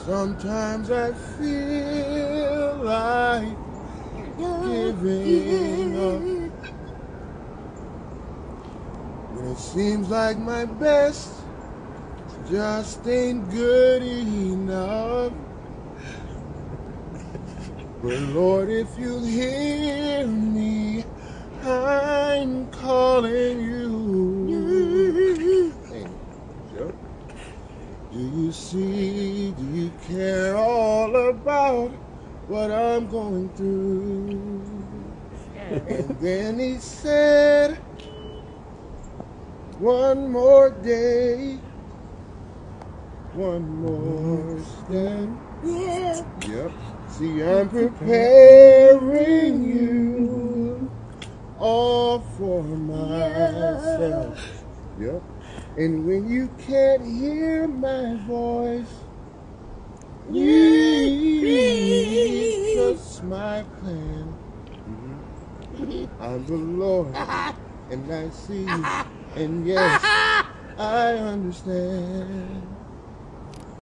Sometimes I feel like giving up when it seems like my best just ain't good enough. But Lord, if you hear me, I'm calling you. Hey, Joe. Do you see, do you care all about what I'm going through? And then he said, one more day, one more step. Yeah. Yep. See, I'm preparing you all for myself. Yep. And when you can't hear my voice, please trust my plan. I'm the Lord, and I see you, and yes, I understand.